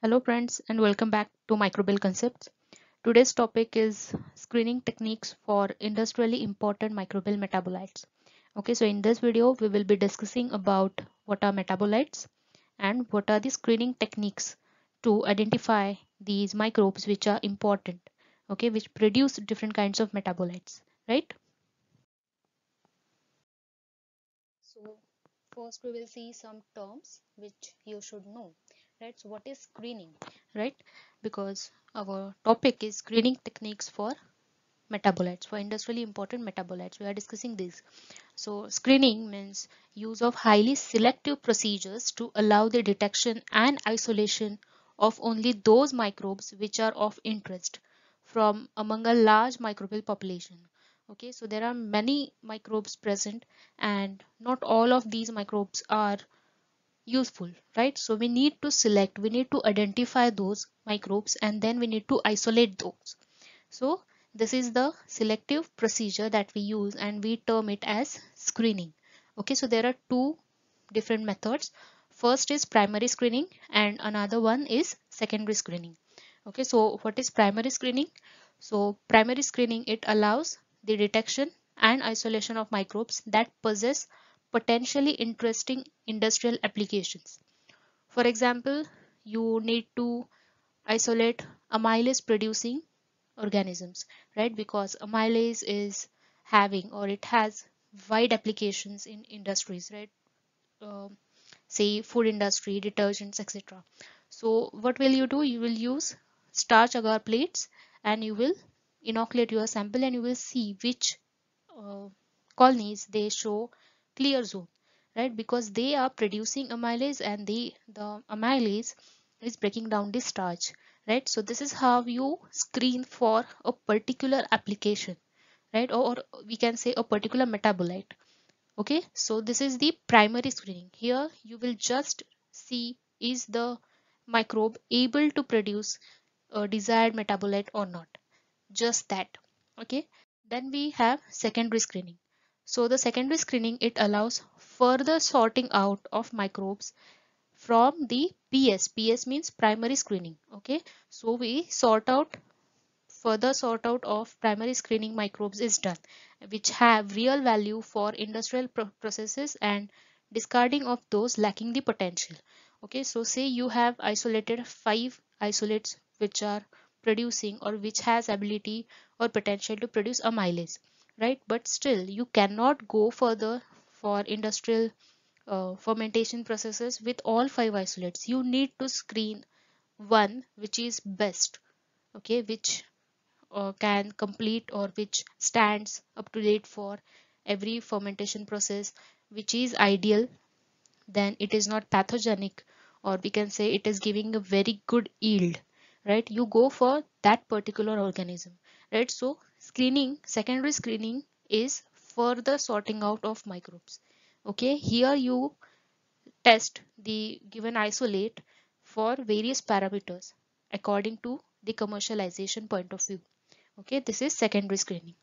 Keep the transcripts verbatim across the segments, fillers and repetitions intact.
Hello friends and welcome back to Microbial Concepts. Today's topic is screening techniques for industrially important microbial metabolites. Okay, so in this video we will be discussing about what are metabolites and what are the screening techniques to identify these microbes which are important, okay, which produce different kinds of metabolites, right? So first we will see some terms which you should know, right? So what is screening, right? Because our topic is screening techniques for metabolites, for industrially important metabolites. We are discussing this. So screening means use of highly selective procedures to allow the detection and isolation of only those microbes which are of interest from among a large microbial population. Okay, so there are many microbes present and not all of these microbes are useful, right? So we need to select, we need to identify those microbes and then we need to isolate those. So this is the selective procedure that we use and we term it as screening. Okay, so there are two different methods. First is primary screening and another one is secondary screening. Okay, so what is primary screening? So primary screening, it allows the detection and isolation of microbes that possess potentially interesting industrial applications. For example, you need to isolate amylase producing organisms, right? Because amylase is having or it has wide applications in industries, right? Um, say food industry, detergents, et cetera. So what will you do? You will use starch agar plates and you will inoculate your sample and you will see which uh, colonies they show clear zone, right? Because they are producing amylase and they the amylase is breaking down the starch, right? So this is how you screen for a particular application, right? Or, or we can say a particular metabolite. Okay, so this is the primary screening. Here you will just see is the microbe able to produce a desired metabolite or not, just that. Okay, then we have secondary screening. So the secondary screening, it allows further sorting out of microbes from the P S. P S means primary screening. Okay, so we sort out further sort out of primary screening microbes is done, which have real value for industrial pro processes and discarding of those lacking the potential. Okay, so say you have isolated five isolates which are producing or which has ability or potential to produce amylase, right? But still you cannot go further for industrial uh, fermentation processes with all five isolates. You need to screen one which is best, okay, which uh, can complete or which stands up to date for every fermentation process, which is ideal, then it is not pathogenic, or we can say it is giving a very good yield, right? You go for that particular organism, right? So screening, secondary screening is further sorting out of microbes. Okay, here you test the given isolate for various parameters according to the commercialization point of view. Okay, this is secondary screening.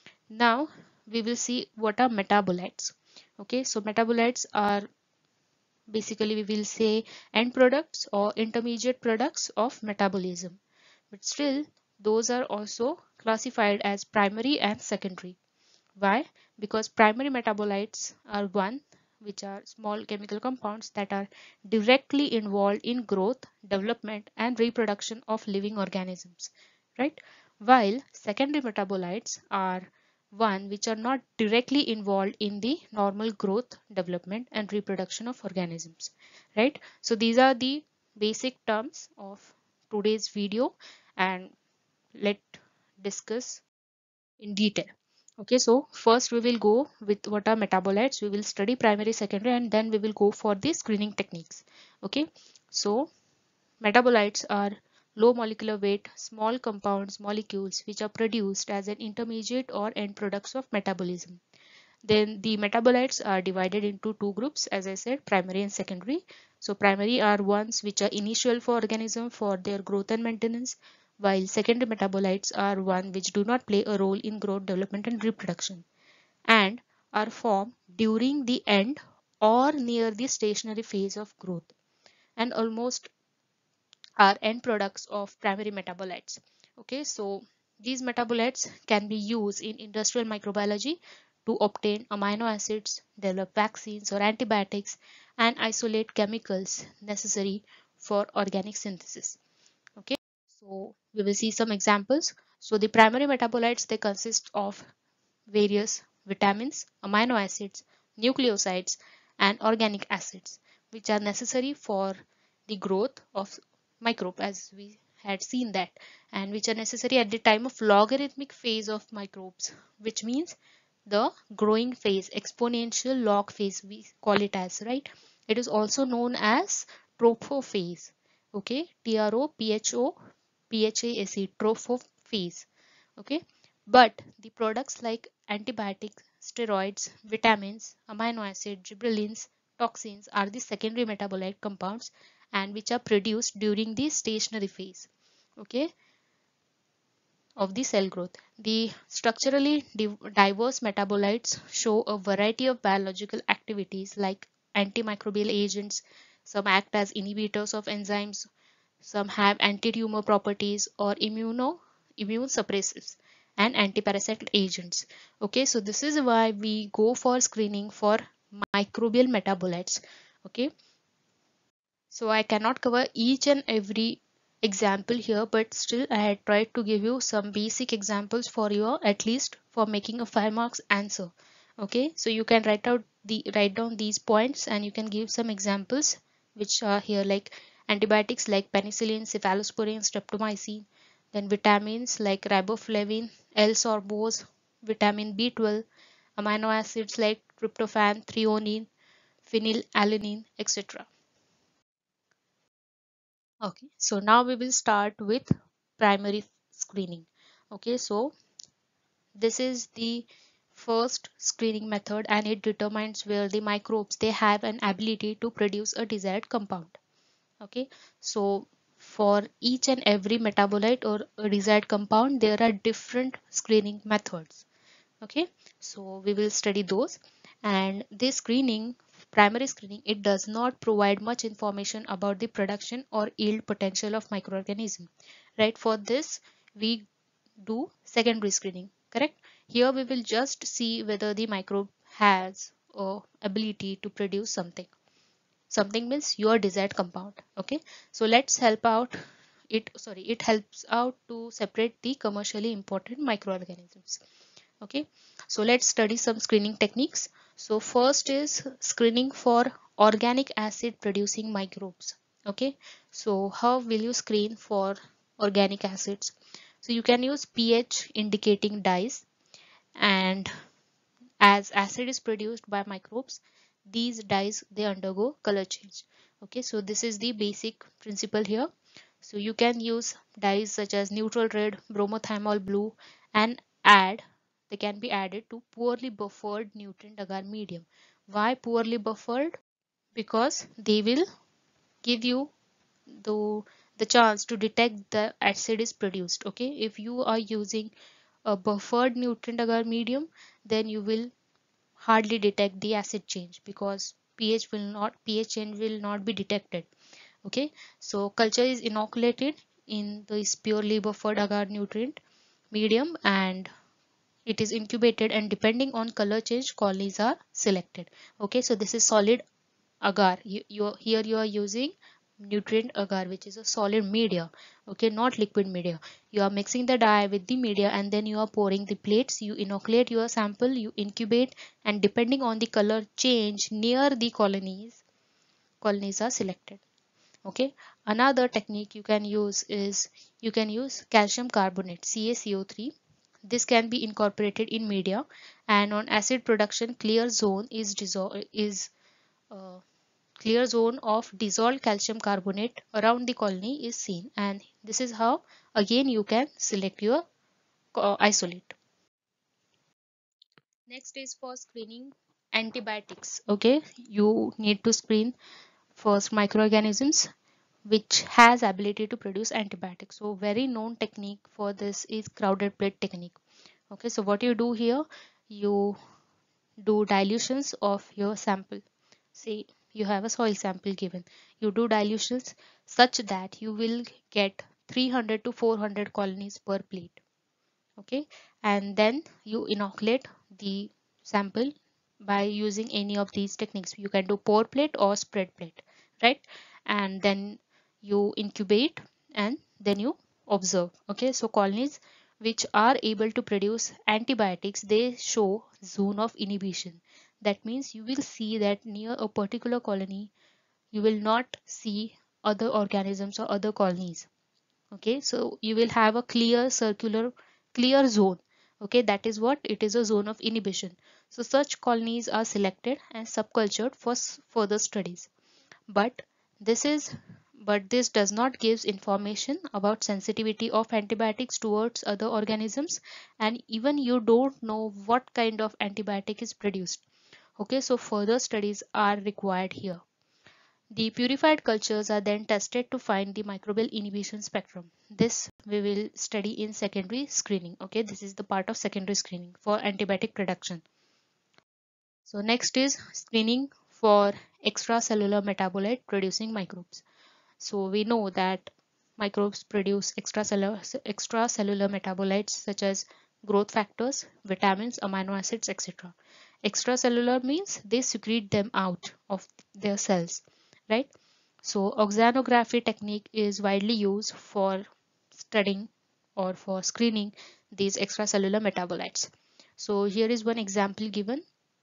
Now we will see what are metabolites. Okay, so metabolites are basically, we will say, end products or intermediate products of metabolism, but still those are also classified as primary and secondary. Why? Because primary metabolites are one which are small chemical compounds that are directly involved in growth, development and reproduction of living organisms, right? While secondary metabolites are one which are not directly involved in the normal growth, development and reproduction of organisms, right? So these are the basic terms of today's video, and let discuss in detail. Okay, so first we will go with what are metabolites. We will study primary, secondary, and then we will go for the screening techniques. Okay, so metabolites are low molecular weight, small compounds, molecules which are produced as an intermediate or end products of metabolism. Then the metabolites are divided into two groups, as I said, primary and secondary. So primary are ones which are initial for organism for their growth and maintenance, while secondary metabolites are one which do not play a role in growth, development and reproduction, and are formed during the end or near the stationary phase of growth, and almost are end products of primary metabolites. Okay, so these metabolites can be used in industrial microbiology to obtain amino acids, develop vaccines or antibiotics, and isolate chemicals necessary for organic synthesis. Okay, so we will see some examples. So the primary metabolites, they consist of various vitamins, amino acids, nucleosides, and organic acids, which are necessary for the growth of microbe, as we had seen that, and which are necessary at the time of logarithmic phase of microbes, which means the growing phase, exponential log phase, we call it as, right? It is also known as trophophase. Okay, T R O P H O P H A S E, trophophase. Okay, but the products like antibiotics, steroids, vitamins, amino acid, gibberellins, toxins are the secondary metabolite compounds and which are produced during the stationary phase, okay, of the cell growth. The structurally diverse metabolites show a variety of biological activities like antimicrobial agents. Some act as inhibitors of enzymes, some have anti-tumor properties or immuno immune suppressives and antiparasitic agents. Okay, so this is why we go for screening for microbial metabolites. Okay, so I cannot cover each and every example here, but still I had tried to give you some basic examples for your, at least for making a five marks answer. Okay, so you can write out the write down these points and you can give some examples which are here, like antibiotics like penicillin, cephalosporin, streptomycin, then vitamins like riboflavin, L-sorbose, vitamin B twelve, amino acids like tryptophan, threonine, phenylalanine, et cetera. Okay, so now we will start with primary screening. Okay, so this is the first screening method and it determines where the microbes, they have an ability to produce a desired compound. Okay, so for each and every metabolite or a desired compound, there are different screening methods. Okay, so we will study those. And this screening, primary screening, it does not provide much information about the production or yield potential of microorganism, right? For this we do secondary screening, correct? Here we will just see whether the microbe has a ability to produce something. Something means your desired compound. Okay, so let's help out it sorry it helps out to separate the commercially important microorganisms. Okay, so let's study some screening techniques. So first is screening for organic acid producing microbes. Okay, so how will you screen for organic acids? So you can use pH indicating dyes, and as acid is produced by microbes, these dyes, they undergo color change. Okay, so this is the basic principle here. So you can use dyes such as neutral red, bromothymol blue, and add they can be added to poorly buffered nutrient agar medium. Why poorly buffered? Because they will give you the the chance to detect the acid is produced. Okay, if you are using a buffered nutrient agar medium, then you will hardly detect the acid change because pH will not pH change will not be detected. Okay, so culture is inoculated in this purely buffered agar nutrient medium and it is incubated, and depending on color change colonies are selected. Okay, so this is solid agar. You, you here you are using nutrient agar, which is a solid media. Okay, not liquid media. You are mixing the dye with the media and then you are pouring the plates. You inoculate your sample, you incubate, and depending on the color change near the colonies colonies are selected. Okay, another technique you can use is you can use calcium carbonate, C a C O three. This can be incorporated in media, and on acid production clear zone is dissolved is uh, clear zone of dissolved calcium carbonate around the colony is seen, and this is how again you can select your uh, isolate. Next is for screening antibiotics. Okay, you need to screen first microorganisms which has ability to produce antibiotics. So very known technique for this is crowded plate technique. Okay, so what you do here, you do dilutions of your sample. Say you have a soil sample given. You do dilutions such that you will get three hundred to four hundred colonies per plate. Okay, and then you inoculate the sample by using any of these techniques. You can do pour plate or spread plate, right? And then you incubate and then you observe. Okay, so colonies which are able to produce antibiotics, they show zone of inhibition. That means you will see that near a particular colony you will not see other organisms or other colonies. Okay, so you will have a clear circular clear zone. Okay, that is what it is, a zone of inhibition. So such colonies are selected and subcultured for further studies. But this is but this does not give information about sensitivity of antibiotics towards other organisms, and even you don't know what kind of antibiotic is produced. Okay, so further studies are required here. The purified cultures are then tested to find the microbial inhibition spectrum. This we will study in secondary screening. Okay, this is the part of secondary screening for antibiotic production. So next is screening for extracellular metabolite producing microbes. So we know that microbes produce extracellular, extracellular metabolites such as growth factors, vitamins, amino acids, et cetera. Extracellular means they secrete them out of their cells, right? So oxanography technique is widely used for studying or for screening these extracellular metabolites. So here is one example given.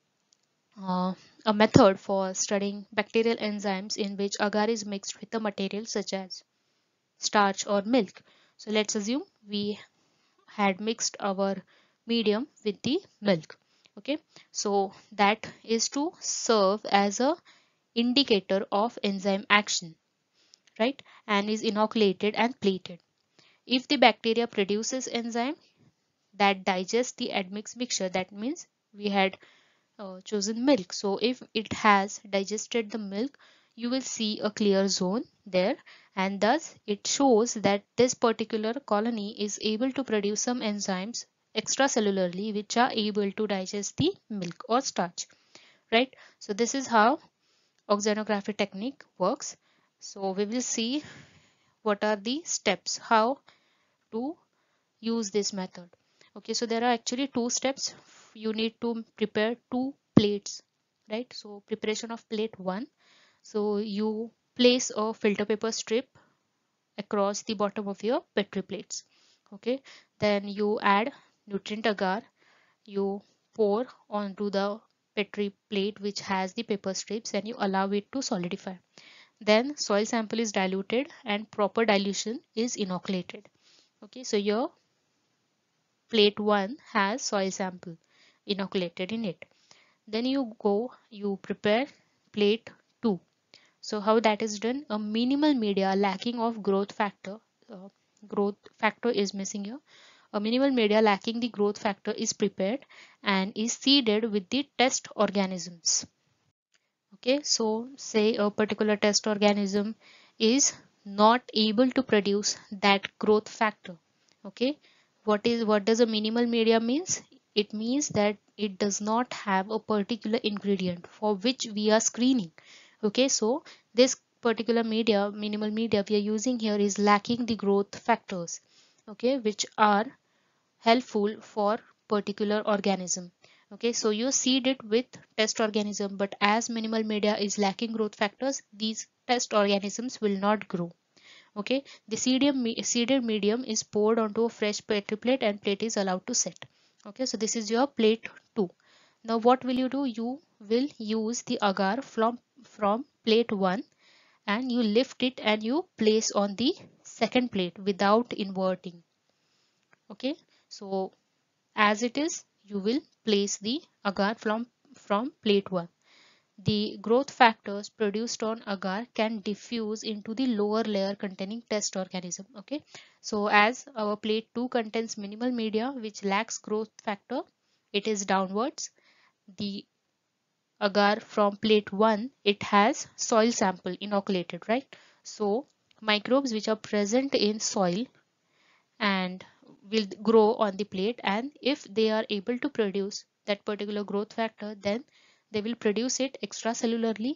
Uh, a method for studying bacterial enzymes in which agar is mixed with a material such as starch or milk. So let's assume we had mixed our medium with the milk. Okay, so that is to serve as a indicator of enzyme action, right, and is inoculated and plated. If the bacteria produces enzyme that digest the admixed mixture, that means we had uh, chosen milk. So if it has digested the milk, you will see a clear zone there, and thus it shows that this particular colony is able to produce some enzymes extracellularly which are able to digest the milk or starch, right? So this is how oxanography technique works. So we will see what are the steps how to use this method. Okay, so there are actually two steps. You need to prepare two plates, right? So preparation of plate one. So you place a filter paper strip across the bottom of your petri plates. Okay, then you add nutrient agar. You pour onto the petri plate which has the paper strips and you allow it to solidify. Then soil sample is diluted and proper dilution is inoculated. Okay, so your plate one has soil sample inoculated in it. Then you go, you prepare plate two. So how that is done? A minimal media lacking of growth factor, uh, growth factor is missing here. A minimal media lacking the growth factor is prepared and is seeded with the test organisms. Okay, so say a particular test organism is not able to produce that growth factor. Okay, what is what does a minimal media means? It means that it does not have a particular ingredient for which we are screening. Okay, so this particular media, minimal media we are using here is lacking the growth factors, okay, which are helpful for particular organism. Okay, so you seed it with test organism, but as minimal media is lacking growth factors, these test organisms will not grow. Okay, the seeded, seeded medium is poured onto a fresh petri plate and plate is allowed to set. Okay, so this is your plate two. Now what will you do? You will use the agar from from plate one and you lift it and you place on the second plate without inverting. Okay, so as it is, you will place the agar from from plate one. The growth factors produced on agar can diffuse into the lower layer containing test organism. Okay, so as our plate two contains minimal media which lacks growth factor, it is downwards. The agar from plate one, it has soil sample inoculated, right? So microbes which are present in soil and will grow on the plate, and if they are able to produce that particular growth factor, then they will produce it extracellularly.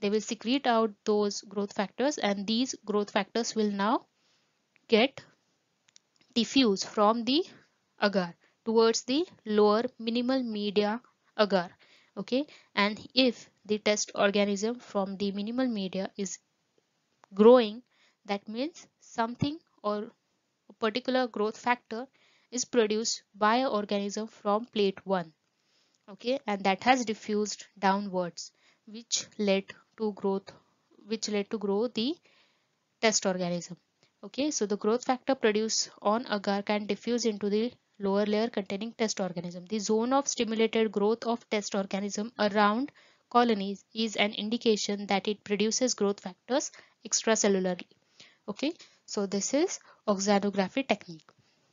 they will secrete out those growth factors, and these growth factors will now get diffused from the agar towards the lower minimal media agar. Okay, and if the test organism from the minimal media is growing, that means something or a particular growth factor is produced by an organism from plate one. Okay, and that has diffused downwards, which led to growth, which led to grow the test organism. Okay, so the growth factor produced on agar can diffuse into the lower layer containing test organism. The zone of stimulated growth of test organism around colonies is an indication that it produces growth factors extracellularly. Okay, so this is oxidography technique.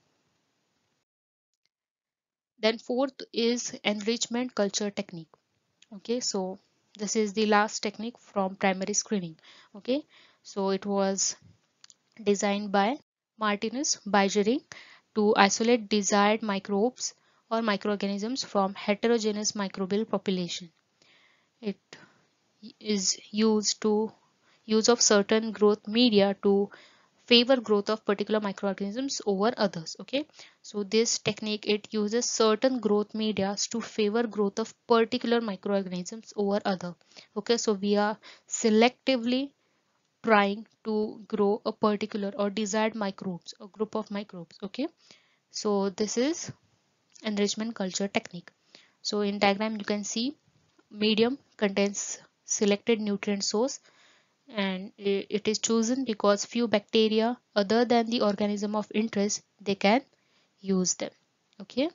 Then fourth is enrichment culture technique. Okay, so this is the last technique from primary screening. Okay, so it was designed by Martinus Bergering to isolate desired microbes or microorganisms from heterogeneous microbial population. It is used to use of certain growth media to favor growth of particular microorganisms over others. Okay, so this technique, it uses certain growth media to favor growth of particular microorganisms over other. Okay, so we are selectively trying to grow a particular or desired microbes, a group of microbes. Okay, so this is enrichment culture technique. So in diagram you can see medium contains selected nutrient source, and it is chosen because few bacteria other than the organism of interest, they can use them. Okay,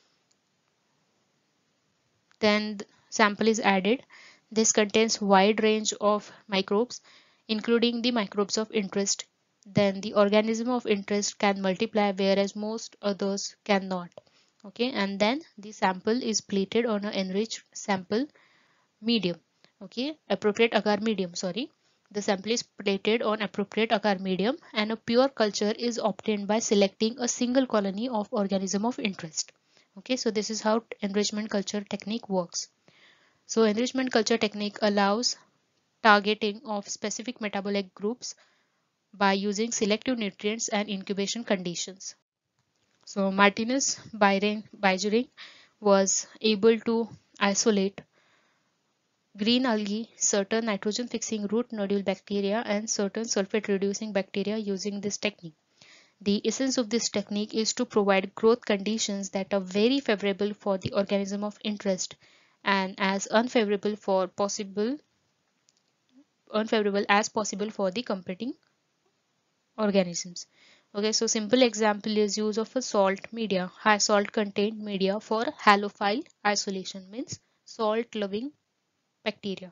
then the sample is added. This contains wide range of microbes including the microbes of interest. Then the organism of interest can multiply whereas most others cannot. Okay, and then the sample is plated on an enriched sample medium. Okay, appropriate agar medium, sorry. The sample is plated on appropriate agar medium and a pure culture is obtained by selecting a single colony of organism of interest. Okay, so this is how enrichment culture technique works. So enrichment culture technique allows targeting of specific metabolic groups by using selective nutrients and incubation conditions. So Martinus Bergering was able to isolate green algae, certain nitrogen fixing root nodule bacteria and certain sulfate reducing bacteria using this technique. The essence of this technique is to provide growth conditions that are very favorable for the organism of interest and as unfavorable for possible unfavorable as possible for the competing organisms. Okay, so simple example is use of a salt media, high salt contained media for halophile isolation, means salt loving bacteria.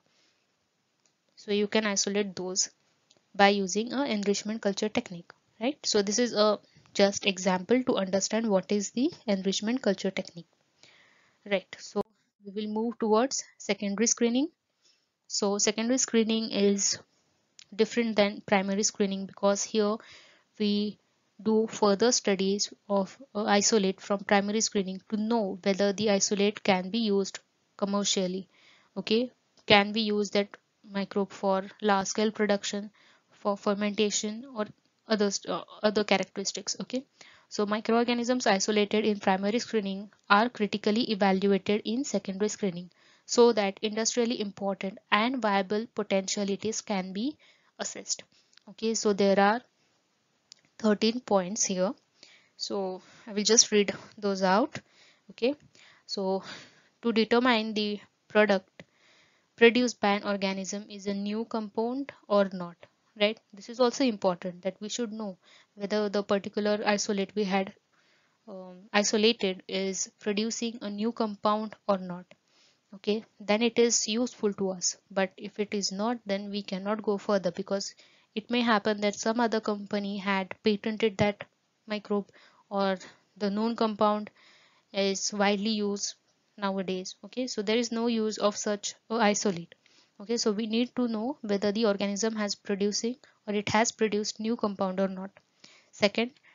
So you can isolate those by using a enrichment culture technique, right? So this is a just example to understand what is the enrichment culture technique, right? So we will move towards secondary screening. So secondary screening is different than primary screening because here we do further studies of uh, isolate from primary screening to know whether the isolate can be used commercially. Okay, can we use that microbe for large scale production, for fermentation or other uh, other characteristics. Okay, so microorganisms isolated in primary screening are critically evaluated in secondary screening so that industrially important and viable potentialities can be assessed. Okay, so there are thirteen points here, so I will just read those out. Okay, so to determine the product produced by an organism is a new compound or not, right? This is also important that we should know whether the particular isolate we had um, isolated is producing a new compound or not. Okay, then it is useful to us, but if it is not, then we cannot go further because it may happen that some other company had patented that microbe or the known compound is widely used nowadays. Okay, so there is no use of such a isolate. Okay, so we need to know whether the organism has producing or it has produced new compound or not. Second,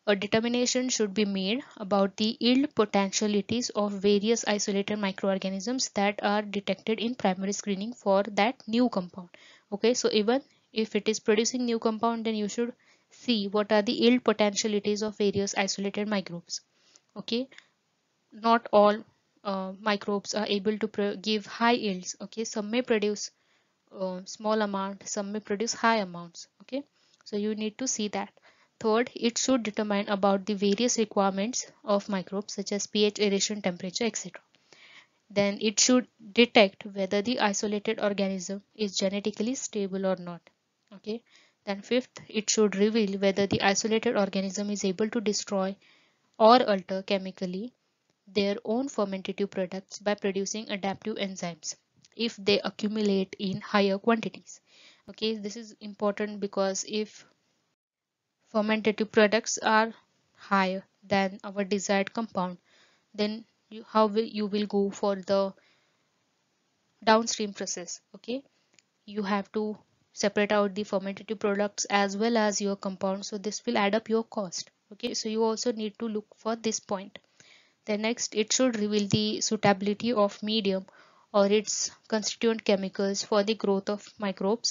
a determination should be made about the yield potentialities of various isolated microorganisms that are detected in primary screening for that new compound. Okay, so even if it is producing new compound, then you should see what are the yield potentialities of various isolated microbes. Okay, not all uh, microbes are able to give high yields. Okay, some may produce uh, small amount, some may produce high amounts. Okay, so you need to see that. Third, it should determine about the various requirements of microbes such as pH, aeration, temperature, et cetera. Then it should detect whether the isolated organism is genetically stable or not. Okay, then fifth, it should reveal whether the isolated organism is able to destroy or alter chemically their own fermentative products by producing adaptive enzymes if they accumulate in higher quantities. Okay, this is important because if fermentative products are higher than our desired compound, then you, how will you will go for the downstream process. Okay, you have to separate out the fermentative products as well as your compound, so this will add up your cost. Okay, so you also need to look for this point. The next, it should reveal the suitability of medium or its constituent chemicals for the growth of microbes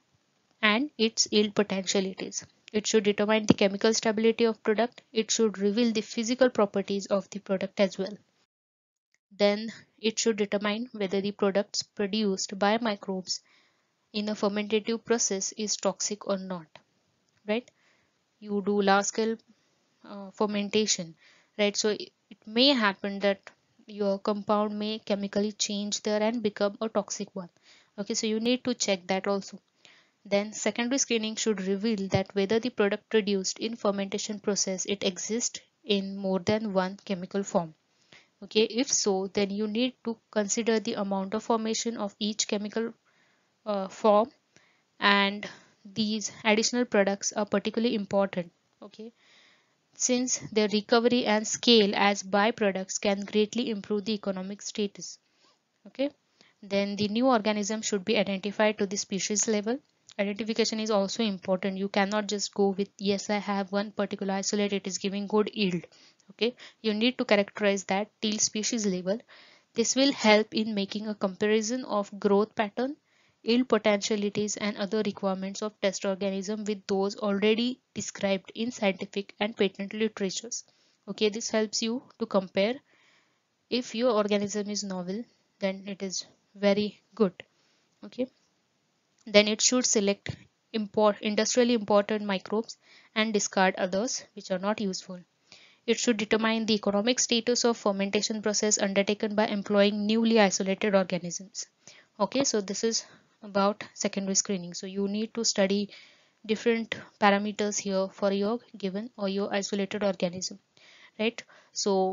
and its yield potentialities. It should determine the chemical stability of product. It should reveal the physical properties of the product as well. Then it should determine whether the products produced by microbes in a fermentative process is toxic or not. Right? You do large scale uh, fermentation, right? So it, it may happen that your compound may chemically change there and become a toxic one. Okay, so you need to check that also. Then secondary screening should reveal that whether the product produced in fermentation process it exists in more than one chemical form. Okay, if so, then you need to consider the amount of formation of each chemical uh, form, and these additional products are particularly important. Okay, since their recovery and scale as byproducts can greatly improve the economic status. Okay, then the new organism should be identified to the species level. Identification is also important. You cannot just go with yes, I have one particular isolate, it is giving good yield. Okay, you need to characterize that till species level. This will help in making a comparison of growth pattern, yield potentialities and other requirements of test organism with those already described in scientific and patent literatures. Okay, this helps you to compare. If your organism is novel, then it is very good. Okay, then it should select import industrially important microbes and discard others which are not useful. It should determine the economic status of fermentation process undertaken by employing newly isolated organisms. Okay, so this is about secondary screening. So you need to study different parameters here for your given or your isolated organism, right? So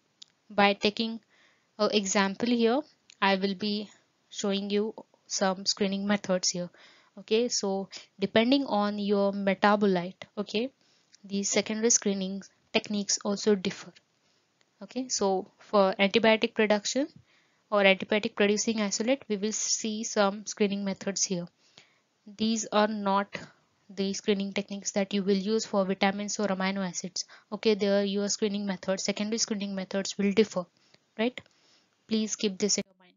by taking an example here, I will be showing you some screening methods here. Okay, so depending on your metabolite, okay, the secondary screening techniques also differ. Okay, so for antibiotic production or antibiotic producing isolate, we will see some screening methods here. These are not the screening techniques that you will use for vitamins or amino acids. Okay, there your screening methods, secondary screening methods will differ, right? Please keep this in mind.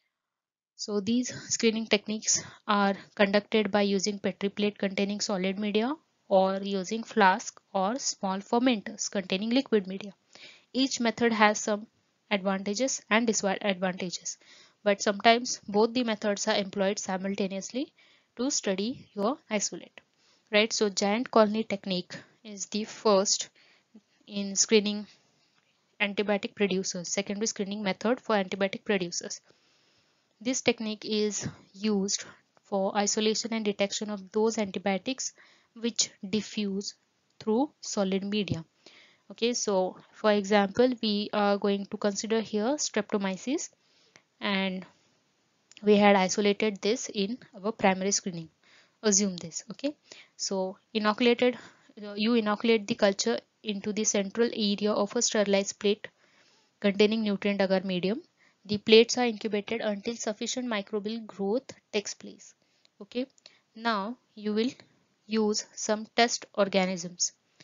So these screening techniques are conducted by using Petri plate containing solid media or using flask or small fermenters containing liquid media. Each method has some advantages and disadvantages, but sometimes both the methods are employed simultaneously to study your isolate. Right, so giant colony technique is the first in screening antibiotic producers, secondary screening method for antibiotic producers. This technique is used for isolation and detection of those antibiotics which diffuse through solid media. Okay, so for example, we are going to consider here streptomyces, and we had isolated this in our primary screening. Assume this. Okay, so inoculated, uh, you inoculate the culture into the central area of a sterilized plate containing nutrient agar medium. The plates are incubated until sufficient microbial growth takes place. Okay, now you will use some test organisms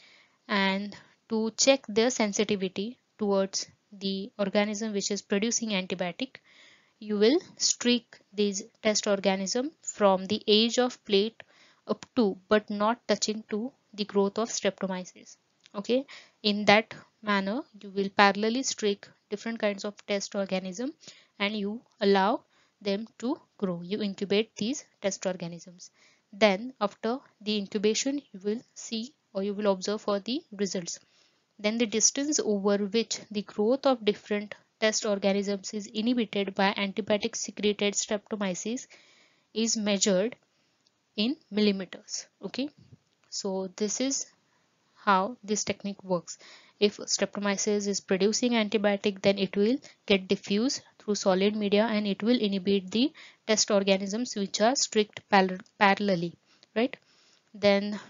and to check their sensitivity towards the organism which is producing antibiotic, you will streak these test organism from the edge of plate up to but not touching to the growth of streptomyces. Okay, in that manner you will parallelly streak different kinds of test organism and you allow them to grow. You incubate these test organisms. Then after the incubation you will see or you will observe for the results. Then the distance over which the growth of different test organisms is inhibited by antibiotic secreted streptomyces is measured in millimeters. Okay, so this is how this technique works. If streptomyces is producing antibiotic, then it will get diffused through solid media and it will inhibit the test organisms which are streaked parallelly, right? Then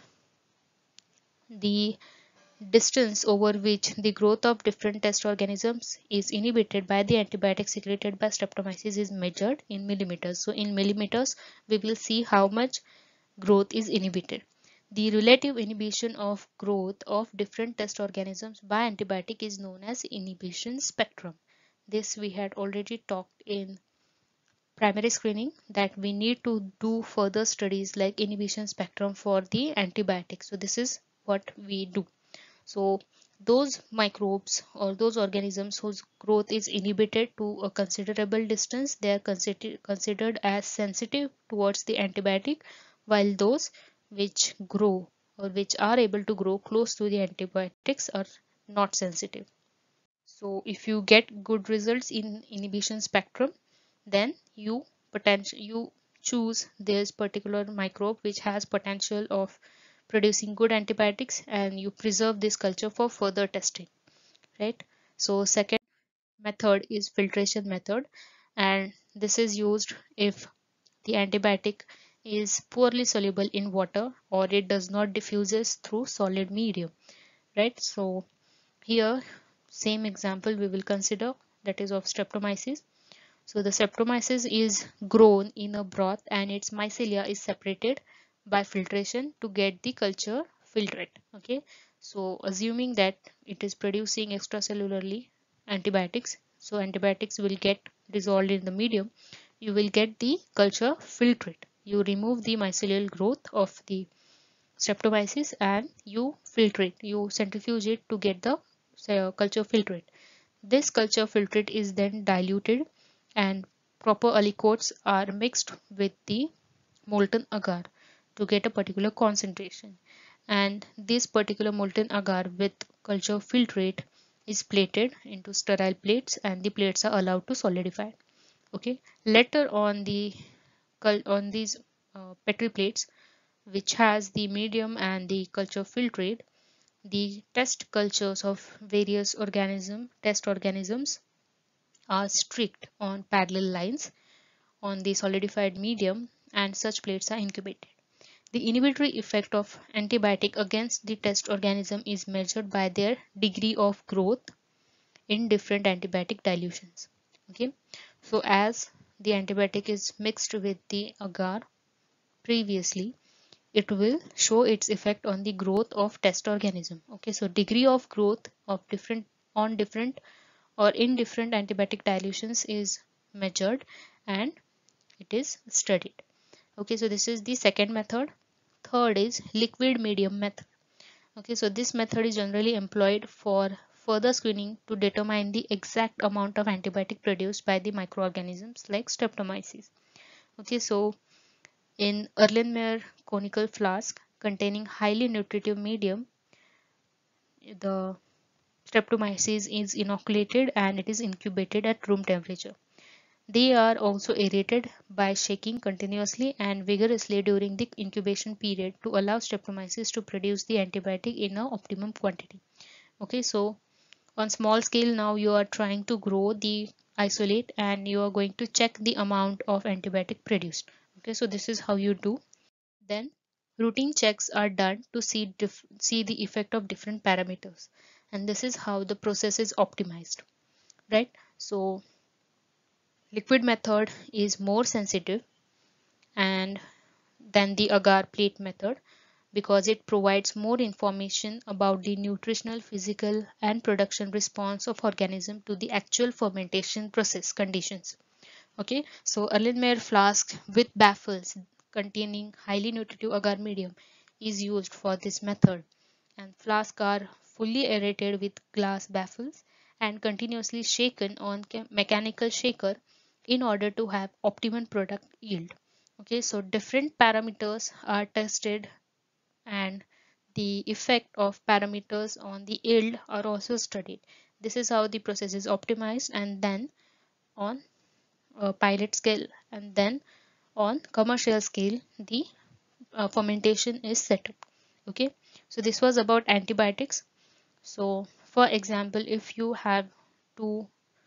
the distance over which the growth of different test organisms is inhibited by the antibiotic secreted by streptomyces is measured in millimeters. So in millimeters we will see how much growth is inhibited. The relative inhibition of growth of different test organisms by antibiotic is known as inhibition spectrum. This we had already talked in primary screening, that we need to do further studies like inhibition spectrum for the antibiotics. So this is what we do. So those microbes or those organisms whose growth is inhibited to a considerable distance, they are consider considered as sensitive towards the antibiotic, while those which grow or which are able to grow close to the antibiotics are not sensitive. So if you get good results in inhibition spectrum, then you potential you choose this particular microbe which has potential of producing good antibiotics and you preserve this culture for further testing, right? So second method is filtration method, and this is used if the antibiotic is poorly soluble in water or it does not diffuses through solid medium, right? So here same example we will consider, that is of streptomyces. So the streptomyces is grown in a broth and its mycelia is separated by filtration to get the culture filtrate. Okay, so assuming that it is producing extracellularly antibiotics, so antibiotics will get dissolved in the medium, you will get the culture filtrate. You remove the mycelial growth of the streptomyces and you filtrate, you centrifuge it to get the uh, culture filtrate. This culture filtrate is then diluted and proper aliquots are mixed with the molten agar to get a particular concentration. And this particular molten agar with culture filtrate is plated into sterile plates and the plates are allowed to solidify. Okay. Later on the on these uh, petri plates which has the medium and the culture filtrate, the test cultures of various organism test organisms are strict on parallel lines on the solidified medium and such plates are incubated. The inhibitory effect of antibiotic against the test organism is measured by their degree of growth in different antibiotic dilutions. Okay, so as the antibiotic is mixed with the agar previously, it will show its effect on the growth of test organism. Okay, so degree of growth of different on different or in different antibiotic dilutions is measured and it is studied. Okay, so this is the second method. Third is liquid medium method. Okay, so this method is generally employed for further screening to determine the exact amount of antibiotic produced by the microorganisms like streptomyces. Okay, so in Erlenmeyer conical flask containing highly nutritive medium, the streptomyces is inoculated and it is incubated at room temperature. They are also aerated by shaking continuously and vigorously during the incubation period to allow streptomyces to produce the antibiotic in an optimum quantity. Okay, so on small scale now you are trying to grow the isolate and you are going to check the amount of antibiotic produced. Okay, so this is how you do. Then routine checks are done to see see the effect of different parameters, and this is how the process is optimized, right? So liquid method is more sensitive and than the agar plate method because it provides more information about the nutritional, physical, and production response of organism to the actual fermentation process conditions. Okay, so Erlenmeyer flask with baffles containing highly nutritive agar medium is used for this method, and flasks are fully aerated with glass baffles and continuously shaken on mechanical shaker in order to have optimum product yield. Okay, so different parameters are tested, and the effect of parameters on the yield are also studied. This is how the process is optimized, and then on a pilot scale and then on commercial scale the uh, fermentation is set up. Okay, so this was about antibiotics. So for example, if you have to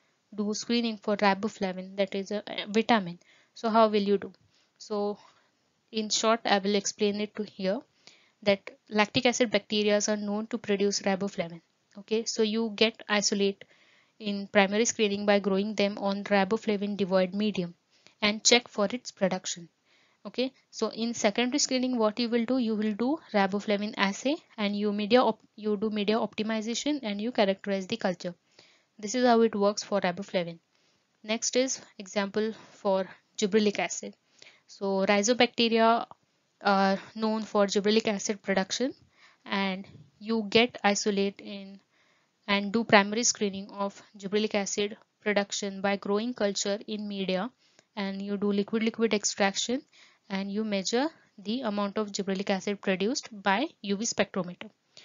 do screening for riboflavin, that is a, a vitamin, so how will you do? So in short, I will explain it to here that lactic acid bacteria are known to produce riboflavin. Okay, so you get isolate in primary screening by growing them on riboflavin devoid medium and check for its production. Okay, so in secondary screening, what you will do, you will do riboflavin assay, and you media you do media optimization, and you characterize the culture. This is how it works for riboflavin. Next is example for gibberellic acid. So rhizobacteria are known for gibberellic acid production, and you get isolate in and do primary screening of gibberellic acid production by growing culture in media, and you do liquid liquid extraction, and you measure the amount of gibberellic acid produced by U V spectrometer.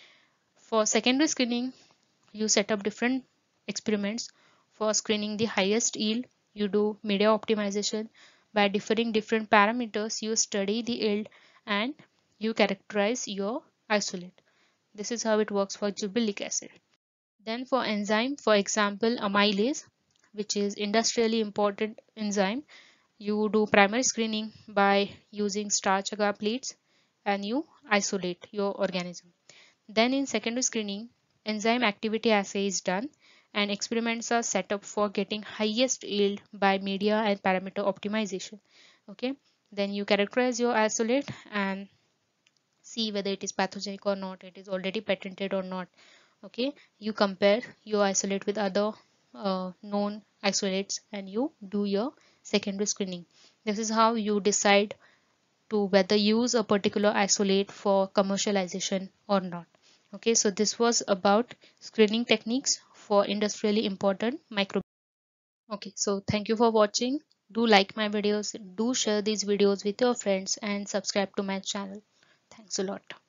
For secondary screening, you set up different experiments. For screening the highest yield, you do media optimization. By differing different parameters, you study the yield and you characterize your isolate. This is how it works for gibberellic acid. Then for enzyme, for example, amylase, which is industrially important enzyme, you do primary screening by using starch agar plates and you isolate your organism. Then in secondary screening, enzyme activity assay is done and experiments are set up for getting highest yield by media and parameter optimization. Okay, then you characterize your isolate and see whether it is pathogenic or not, it is already patented or not. Okay, you compare your isolate with other uh, known isolates and you do your secondary screening. This is how you decide to whether use a particular isolate for commercialization or not. Okay, so this was about screening techniques for industrially important micro. Okay, so thank you for watching. Do like my videos, do share these videos with your friends and subscribe to my channel. Thanks a lot.